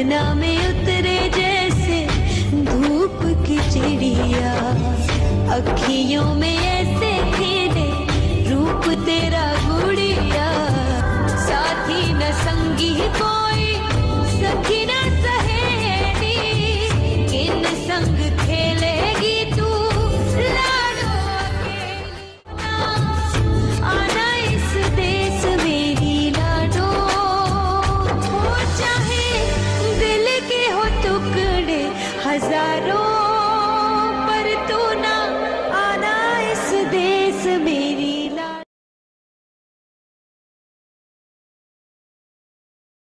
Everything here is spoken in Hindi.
सपना में उतरे जैसे धूप की चिड़िया, अखियों में ऐसे खिले रूप तेरा गुड़िया। साथी न संगी कोई, सखी न सहेली, किन संग खेलेगी तू लाडो अकेली। आना इस देश मेरी लाडो, हो चाहे दिल के हो टुकड़े हजारों।